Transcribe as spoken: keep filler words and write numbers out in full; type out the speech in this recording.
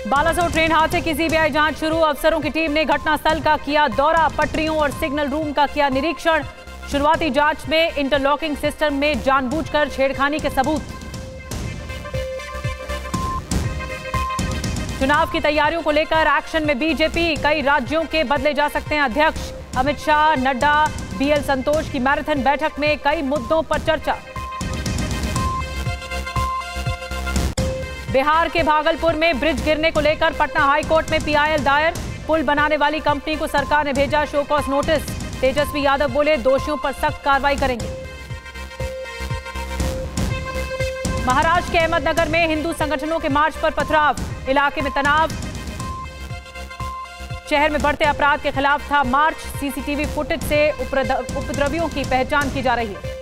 Balasore train हादसे की CBI जांच शुरू। अफसरों की टीम ने घटनास्थल का किया दौरा, पटरियों और सिग्नल रूम का किया निरीक्षण। शुरुआती जांच में इंटरलॉकिंग सिस्टम में जानबूझकर छेड़खानी के सबूत। चुनाव की तैयारियों को लेकर एक्शन में बीजेपी, कई राज्यों के बदले जा सकते हैं अध्यक्ष। अमित शाह, नड्डा, बीएल संतोष की मैराथन बैठक में कई मुद्दों पर चर्चा। बिहार के भागलपुर में ब्रिज गिरने को लेकर पटना हाईकोर्ट में पीआईएल दायर। पुल बनाने वाली कंपनी को सरकार ने भेजा show cause notice. Tejashwi Yadav बोले दोषियों पर सख्त कार्रवाई करेंगे। महाराष्ट्र के अहमदनगर में हिंदू संगठनों के मार्च पर पथराव, इलाके में तनाव। शहर में बढ़ते अपराध के खिलाफ था मार्च। सीसीटीवी फुटेज से उपद्रवियों की पहचान की जा रही है।